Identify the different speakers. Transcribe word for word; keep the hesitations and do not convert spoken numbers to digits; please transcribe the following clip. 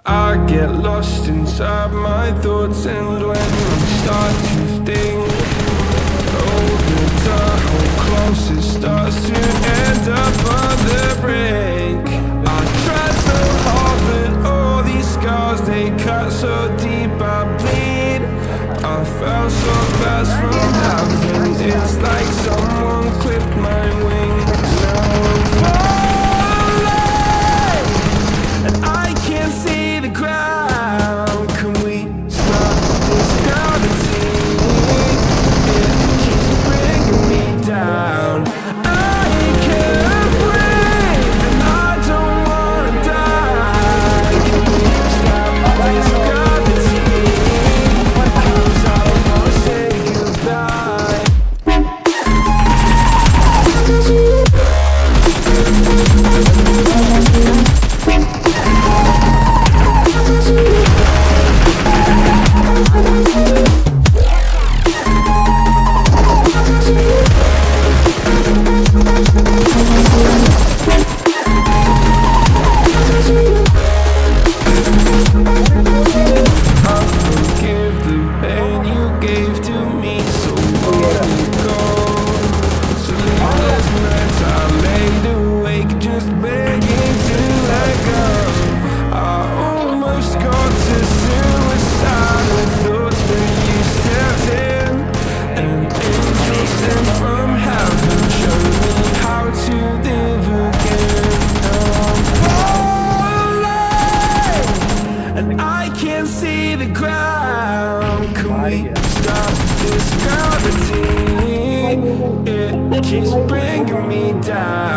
Speaker 1: I get lost inside my thoughts, and when I start to think, oh, the dark closest starts to end up on the brink. I try so hard, but all these scars, they cut so deep, I bleed. I fell so fast from heaven, it's like someone clipped my wings. Now I'm falling, and I can't see the ground. Can we stop this gravity? It keeps bringing me down. I can't breathe, and I don't wanna die. Can we stop this gravity? Cause I don't wanna say goodbye. I forgive the pain you gave to me so long ago. Sleepless nights I laid awake just begging to let go. I almost got to suicidal thoughts, but you stepped in. An angel sent from heaven showed me how to live again. Now I'm falling, and I can't see the ground. Can we stop this gravity? It keeps bringing me down.